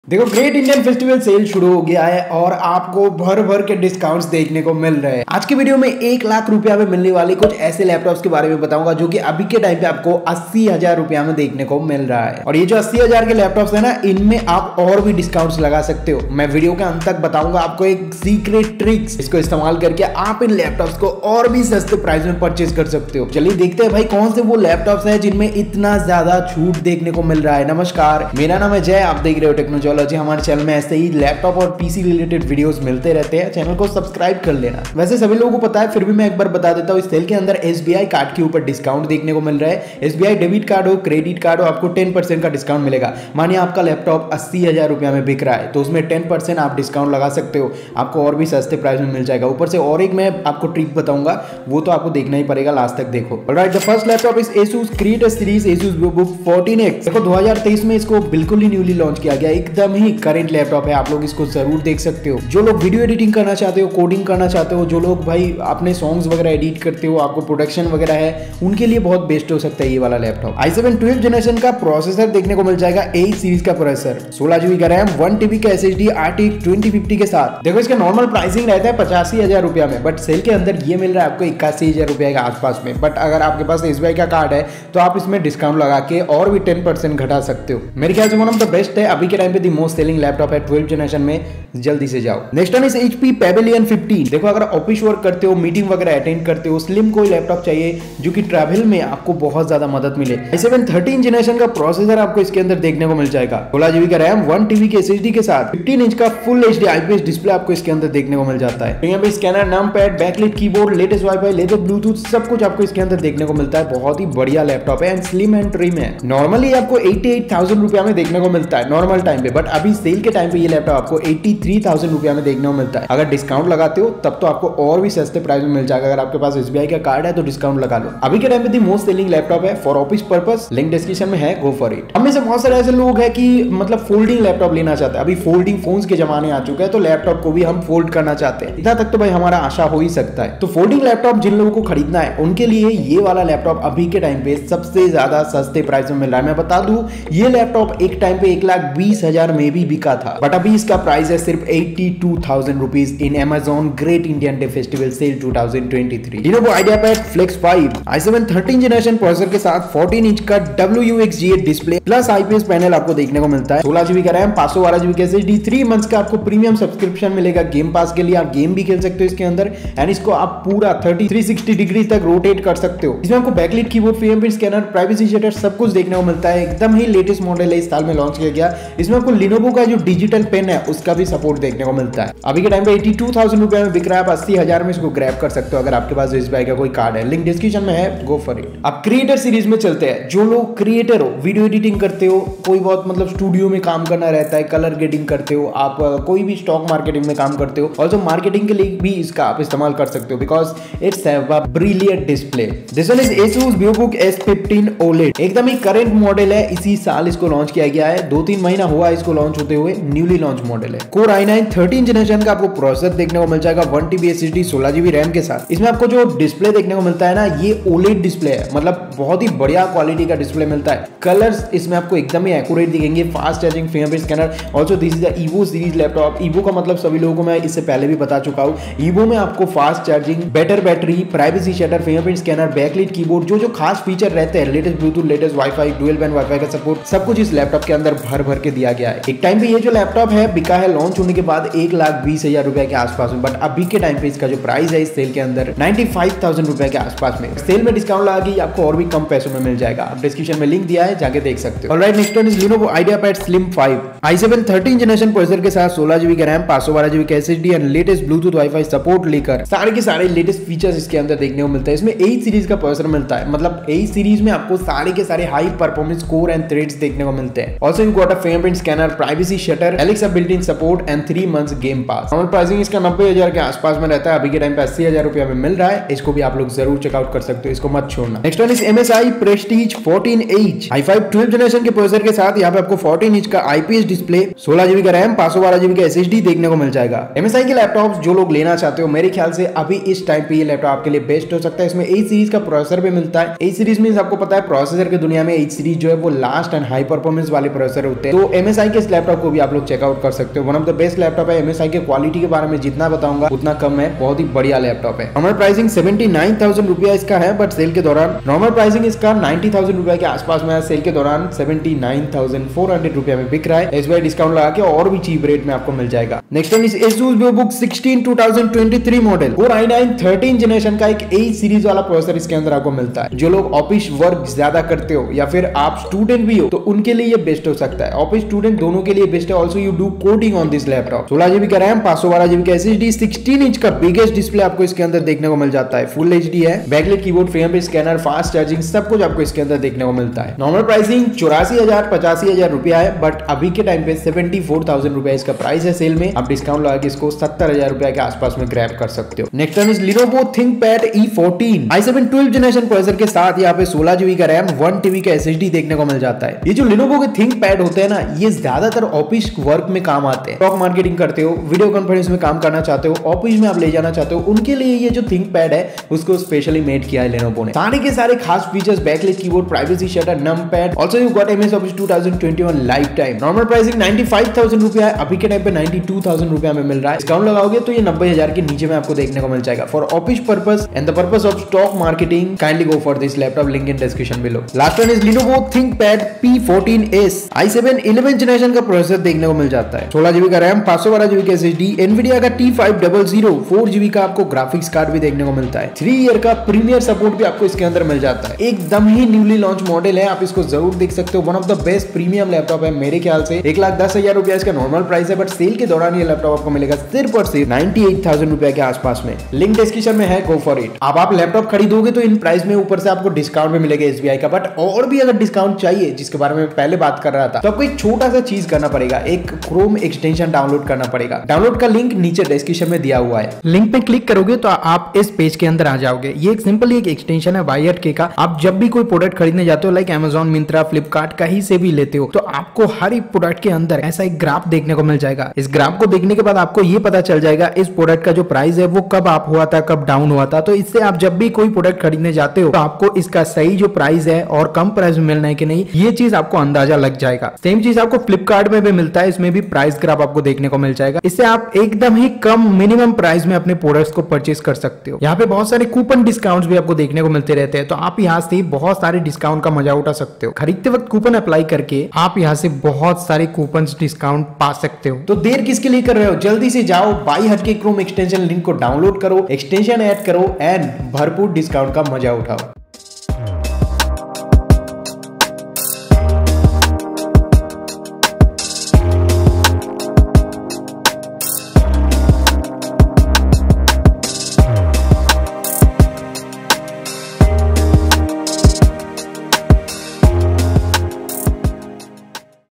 देखो great Indian festival sale शुरू हो गया है और आपको भर भर के डिस्काउंट्स देखने को मिल रहे हैं। आज की वीडियो में 1 लाख रुपया में मिलने वाले कुछ ऐसे लैपटॉप्स के बारे में बताऊंगा जो कि अभी के टाइम पे आपको 80,000 रुपया में देखने को मिल रहा है। और ये जो 80,000 के लैपटॉप्स है ना, इनमें आप और भी डिस्काउंट्स लगा सकते हो। मैं वीडियो के अंत तक बताऊंगा आपको एक सीक्रेट ट्रिक्स, इसको इस्तेमाल करके आप इन लैपटॉप्स को और भी सस्ते प्राइस में परचेज कर सकते हो। चलिए देखते हैं भाई कौन से वो लैपटॉप्स है जिनमें इतना ज्यादा छूट देखने को मिल रहा है। नमस्कार, मेरा नाम है जय, आप देख रहे हो टेक्नोलॉजी। हमारे चैनल में ऐसे ही लैपटॉप और पीसी रिलेटेड वीडियोस मिलते रहते हैं, चैनल को सब्सक्राइब कर लेना। वैसे सभी लोगों को पता है, फिर भी मैं एक बार बता देता हूँ, इस सेल के अंदर एसबीआई कार्ड के ऊपर डिस्काउंट देखने को मिल रहा है। एसबीआई डेबिट कार्ड हो, क्रेडिट कार्ड हो, आपको 10% का डिस्काउंट मिलेगा। मानिए आपका लैपटॉप 80,000 रुपया में बिक रहा है तो उसमें 10% आप डिस्काउंट लगा सकते हो, आपको और भी सस्ते प्राइस में मिल जाएगा। ऊपर से और एक मैं आपको ट्रिक बताऊंगा, वो तो आपको देखना ही पड़ेगा, लास्ट तक देखो। Alright, the first laptop is Asus Creator series Asus VivoBook 14X। देखो 2023 में इसको बिल्कुल ही न्यूली लॉन्च किया गया, एकदम ही करंट लैपटॉप है। आप लोग इसको जरूर देख सकते हो। जो लोग वीडियो एडिटिंग करना चाहते हो, कोडिंग करना चाहते हो, जो लोग भाई अपने सॉन्ग्स वगैरह एडिट करते हो, आपको प्रोडक्शन वगैरह है, उनके लिए बहुत बेस्ट हो सकता है ये वाला लैपटॉप। i7 12th जनरेशन का प्रोसेसर देखने को मिल जाएगा, 8 सीरीज का प्रोसेसर, 16GB का रैम, 1TB का SSD RTX 2050 के साथ। देखो इसका नॉर्मल प्राइसिंग रहता है 85,000 रुपया में, बट सेल के अंदर ये मिल रहा है आपको 81,000 रुपया के आसपास में। बट अगर आपके पास SBI का कार्ड है तो आप इसमें डिस्काउंट लगा के और भी 10% घटा सकते हो। मेरे ख्याल से वन ऑफ द बेस्ट है, अभी के टाइम पे द मोस्ट सेलिंग लैपटॉप है 12th जनरेशन में, जल्दी से जाओ। Next one is HP Pavilion 15। देखो अगर ऑफिस वर्क करते हो, मीटिंग वगैरह अटेंड करते हो, स्लिम कोई लैपटॉप चाहिए जो कि ट्रैवल में आपको बहुत ज्यादा मदद मिले। i7 13th जनरेशन का प्रोसेसर आपको इसके अंदर देखने को मिल जाएगा, 16GB का रैम, 1TB के SSD के साथ, 15 इंच का फुल HD IPS डिस्प्ले आपको इसके अंदर देखने को मिल जाता है। यहाँ पे scanner, num pad, backlight keyboard, latest Wi-Fi, latest Bluetooth, सब कुछ आपको इसके अंदर देखने को मिलता है। बहुत ही बढ़िया लैपटॉप है एंड स्लिम एंड ट्रिम है। नॉर्मली आपको 88,000 रुपया में देखने को मिलता है नॉर्मल टाइम पे, बट अभी सेल के टाइम पे ये लैपटॉप आपको 83,000 रुपया में देखने को मिलता है। अगर डिस्काउंट लगाते हो तब तो आपको और भी सस्ते प्राइस में मिल जाएगा। अगर आपके पास SBI का कार्ड है तो डिस्काउंट लगा लो। अभी के टाइम पे दी मोस्ट सेलिंग लैपटॉप है for office purpose, link description में है, गो फॉर इट। हमें से बहुत सारे ऐसे लोग हैं कि मतलब फोल्डिंग लैपटॉप लेना चाहते हैं। अभी फोल्डिंग फोन्स के जमाने आ चुके हैं तो लैपटॉप को भी हम फोल्ड करना चाहते हैं। इतना तक तो भाई हमारा आशा हो ही सकता है। तो फोल्डिंग लैपटॉप जिन लोगों को खरीदना है उनके लिए ये वाला लैपटॉप अभी के टाइम पे सबसे ज्यादा सस्ते प्राइस में मिल रहा है। मैं बता दूं, ये लैपटॉप एक टाइम पे 1,20,000 में भी बिका था, बट अभी इसका प्राइस है सिर्फ 82,000 rupees in Amazon great Indian day festival sale 2023। Lenovo IdeaPad Flex 5 i7 13th generation processor के साथ 14 इंच का WXGA display plus IPS panel आपको देखने को मिलता है, 16GB का रैम, 512GB का SSD, 3 मंथ्स का आपको प्रीमियम सब्सक्रिप्शन मिलेगा गेम पास के लिए। आप गेम भी खेल सकते हो इसके अंदर एंड इसको आप पूरा 360 डिग्री तक रोटेट कर सकते हो। इसमें आपको backlight keyboard, fingerprint scanner, privacy shutter सब कुछ देखने को मिलता है। एकदम ही लेटेस्ट मॉडल है, इस साल में लॉन्च किया गया। इसमें आपको Lenovo का जो डिजिटल पेन है उसका भी सपोर्ट देखने को मिलता है। अभी के टाइम पे 82,000 रुपया में बिक रहा है, आप 80,000 में इसको ग्रैब कर सकते हो अगर आपके पास SBI का कोई कार्ड है। लिंक डिस्क्रिप्शन में है, गो फॉर इट। अब क्रिएटर सीरीज में चलते हैं। जो लोग क्रिएटर हो, वीडियो एडिटिंग करते हो, कोई बहुत मतलब स्टूडियो में काम करना रहता है, कलर ग्रेडिंग करते हो, आप कोई भी स्टॉक मार्केटिंग में काम करते हो, ऑल्सो मार्केटिंग के लिए भी इसका आप इस्तेमाल कर सकते हो because it's have a brilliant display. This one is Asus VivoBook S15 OLED। एकदम ही करंट मॉडल है, इसी साल इसको लॉन्च किया गया है, 2-3 महीना हुआ इसको लॉन्च होते हुए, न्यूली लॉन्च मॉडल है। Core i9 13th जनरेशन का आपको प्रोसेसर देखने को मिल जाएगा, 1TB SSD, 16GB रैम के साथ। इसमें आपको जो डिस्प्ले देखने को मिलता है ना, ये OLED डिस्प्ले है, मतलब बहुत ही बढ़िया क्वालिटी का डिस्प्ले मिलता है। कलर्स इसमें आपको एकदम ही एक्यूरेट दिखेंगे, fast charging, fingerprint scanner. Also this is the EVO series laptop. EVO का मतलब सभी लोगों को मैं इससे पहले भी बता चुका हूँ। EVO में आपको fast charging, better battery, privacy shutter, fingerprint scanner, backlight keyboard, जो खास फीचर रहते हैं, latest Bluetooth, latest Wi-Fi, dual band Wi-Fi का सपोर्ट, सब कुछ इस लैपटॉप के अंदर भर भर के दिया गया है। एक टाइम पे ये जो लैपटॉप है बिका है लॉन्च होने के बाद 1,20,000 रुपए के आसपास में, बट अभी के टाइम पे इसका जो प्राइस है इस सेल के अंदर 95,000 रुपए के आसपास में। सेल में डिस्काउंट लगा के आपको और भी कम पैसों में मिल जाएगा। आप डिस्क्रिप्शन में लिंक दिया है, जाके देख सकते हो। Alright, next one is Lenovo IdeaPad Slim 5 i7 13th generation processor के साथ, 16GB का रैम, 512GB का SSD and latest Bluetooth Wi-Fi support लेकर सारे के सारे लेटेस्ट फीचर्स इसके अंदर देखने को मिलता है। इसमें 8 सीरीज का प्रोसेसर मिलता है, मतलब 8 सीरीज में आपको सारे के सारे high performance core and threads देखने को मिलते हैं। Also you got a fingerprint scanner, privacy shutter, Alexa built-in support and 3 months game pass. Normal pricing इसका 90,000 के आसपास में रहता है, अभी के टाइम पे 80,000 रुपया में मिल रहा है। इसको भी आप लोग जरूर चेकआउट कर सकते हो, इसको मत छोड़ना। Next one is MSI Prestige 14H i5 12th generation के प्रोसेसर के साथ। यहाँ पे आपको 14 इंच का IPS डिस्प्ले, 16GB का रैम, 512GB का SSD देखने को मिल जाएगा। MSI के लैपटॉप्स जो लोग लेना चाहते हो, मेरे ख्याल से अभी इस टाइम पे ये लैपटॉप आपके लिए बेस्ट हो सकता है। इसमें 8 सीरीज का प्रोसेसर भी मिलता है। 8 सीरीज मींस आपको पता है प्रोसेसर की दुनिया में 8 सीरीज जो है वो लास्ट एंड हाई परफॉर्मेंस वाले प्रोसेसर होते हैं। तो MSI के इस लैपटॉप को भी आप लोग चेकआउट कर सकते हो। One of the best laptop है। MSI के क्वालिटी के बारे में जितना बताऊंगा उतना कम है, बहुत ही बढ़िया लैपटॉप है। नॉर्मल प्राइसिंग 79,000 रुपया इसका है, बट सेल के दौरान नॉर्मल प्राइसिंग इसका 90,000 रुपया के आसपास में है। सेल के दौरान 79,400 रुपया में बिक रहा है। इस बार डिस्काउंट लगा के और भी चीप रेट में आपको मिल जाएगा। Next one is Asus VivoBook 16 2023 model Core i9 13 generation का एक A सीरीज वाला प्रोसेसर इसके अंदर आपको मिलता है। जो लोग ऑफिस वर्क ज्यादा करते हो या फिर आप स्टूडेंट भी हो तो उनके लिए ये बेस्ट हो सकता है। ऑफिस स्टूडेंट दोनों के लिए बेस्ट है। Also you do coding on this laptop. 16 GB का रैम, 512 GB का SSD, 16 इंच का बिगेस्ट डिस्प्ले आपको इसके अंदर देखने को मिल जाता है। फुल HD है, backlight keyboard, fingerprint scanner, fast charging, सब कुछ आपको इसके अंदर देखने को मिलता है। नॉर्मल प्राइसिंग 84,000-85,000 रुपया है, बट अभी के टाइम पे 74,000 रुपया इसका प्राइस है। सेल में आप डिस्काउंट लगा के इसको 70,000 रुपया के आसपास में ग्रैब कर सकते हो। Next one is Lenovo ThinkPad E14 i7 12 generation processor के साथ यहाँ पे 16 GB का रैम, 1 TB का SSD देखने को मिल जाता है। ये जो Lenovo के ThinkPad होते हैं ना, ये ज्यादातर ऑफिस वर्क में काम आते हैं। स्टॉक मार्केटिंग करते हो, वीडियो कॉन्फ्रेंस में काम करना चाहते हो, ऑफिस में आप ले जाना चाहते हो, उनके लिए ये जो ThinkPad है उसको स्पेशली मेड किया है Lenovo ने। सारे के सारे खास features, backlight keyboard, privacy shutter, numpad, also you got MS Office 2021 life time. Normal pricing 95,000 रुपया है, अभी के टाइम पे 92,000 रुपया में मिल रहा है। डिस्काउंट लगाओगे तो ये 90,000 के नीचे में आपको देखने को मिल जाएगा। For office purpose and the purpose of stock marketing, kindly go for this laptop, link in description below. Last one is Lenovo ThinkPad P14s i7 11 generation का प्रोसेसर देखने को मिल जाता है। 16 GB का रैम, 512 GB का SSD, Nvidia का T500 4 GB का आपको ग्राफिक्स कार्ड भी देखने को मिलता है। 3 ईयर का प्रीमियर सपोर्ट भी आपको इसके अंदर मिल जाता है। एकदम ही न्यूली लॉन्च मॉडल है, आप इसको जरूर देख सकते हो। One of the best premium laptop है मेरे ख्याल से। 1,10,000 रुपया इसका नॉर्मल प्राइस है, बट सेल के दौरान ये लैपटॉप आपको मिलेगा सिर्फ और सिर्फ 98,000 रुपया के आसपास में। लिंक डिस्क्रिप्शन में है, गो फॉर इट। अब आप लैपटॉप खरीदोगे तो इन प्राइस में ऊपर से आपको डिस्काउंट भी मिलेगा SBI का, बट और भी अगर डिस्काउंट चाहिए, जिसके बारे में पहले बात कर रहा था, तो आपको एक छोटा सा चीज करना पड़ेगा, एक क्रोम एक्सटेंशन डाउनलोड करना पड़ेगा। डाउनलोड का लिंक नीचे डिस्क्रिप्शन में दिया हुआ है। लिंक पे क्लिक करोगे तो आप इस पेज के अंदर आ जाओगे। ये एक सिंपल एक एक्सटेंशन है YK का। आप जब भी कोई प्रोडक्ट खरीदने जाते हो, लाइक Amazon, Myntra, फ्लिपकार्ट कहीं से भी लेते हो, तो आपको हर एक प्रोडक्ट के अंदर ऐसा एक ग्राफ देखने को मिल जाएगा। इस ग्राफ को देखने के बाद आपको ये पता चल जाएगा इस प्रोडक्ट का जो प्राइस है वो कब अप हुआ था, कब डाउन हुआ था। तो इससे आप जब भी कोई प्रोडक्ट खरीदने जाते हो तो आपको इसका सही जो प्राइस है और कम प्राइस में मिलना है कि नहीं, ये चीज आपको अंदाजा लग जाएगा। सेम चीज आपको फ्लिपकार्ट में भी मिलता है, इसमें भी प्राइस ग्राफ आपको देखने को मिल जाएगा। इससे आप एकदम ही कम मिनिमम प्राइस में अपने प्रोडक्ट्स को परचेस कर सकते हो। यहाँ पे बहुत सारे कूपन डिस्काउंट्स भी आपको देखने को मिलते रहते हैं, तो आप यहाँ से बहुत सारे डिस्काउंट का मजा उठा सकते हो। खरीदते वक्त कूपन अप्लाई करके आप यहाँ से बहुत सारे कूपन डिस्काउंट पा सकते हो। तो देर किसके लिए कर रहे हो, जल्दी से जाओ BuyHatke Chrome extension link को डाउनलोड करो, एक्सटेंशन ऐड करो एंड भरपूर डिस्काउंट का मजा उठाओ।